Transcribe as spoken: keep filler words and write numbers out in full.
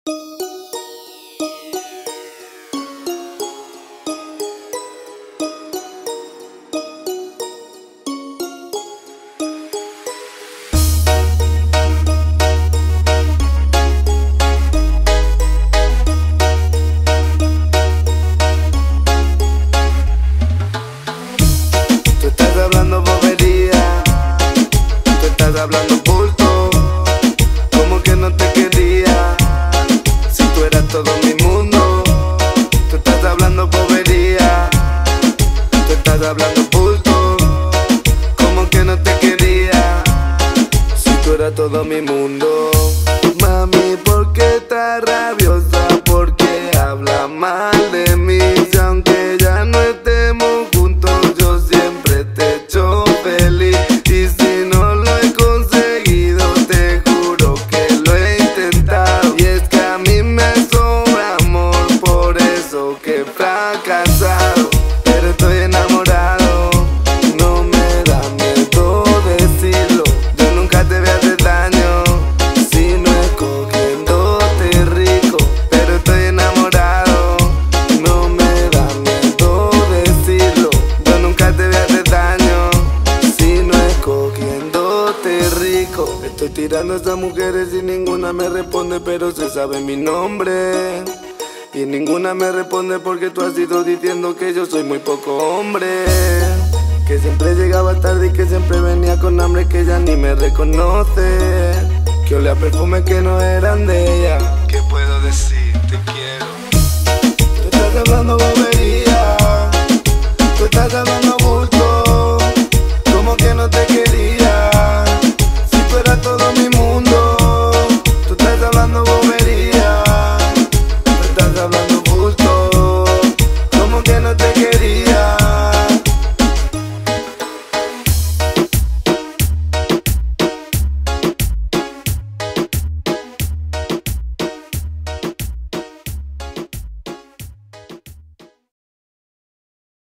Hablando bulto, como que no te quería, si tú eras todo mi mundo. Tú estás hablando bobería, tú estás hablando bulto, como que no te quería, si tú eras todo mi mundo. Mami, ¿por qué estás rabiosa? ¿Por qué habla mal de mí? Si aunque ya no estemos juntos, yo siempre te echo feliz. Y si no lo he conseguido, te juro que lo he intentado. Y es que a mí me sobra amor, por eso que he fracasado. Pero estoy enamorado, no me da miedo decirlo. Yo nunca te voy a hacer daño, si no es cogiéndote rico. Pero estoy enamorado, no me da miedo decirlo. Yo nunca te voy a hacer daño, si no es cogiéndote rico. Estoy tirando a esas mujeres y ninguna me responde, pero se sabe mi nombre. Y ninguna me responde porque tú has ido diciendo que yo soy muy poco hombre, que siempre llegaba tarde y que siempre venía con hambre, que ya ni me reconoce, que olía perfumes que no eran de ella.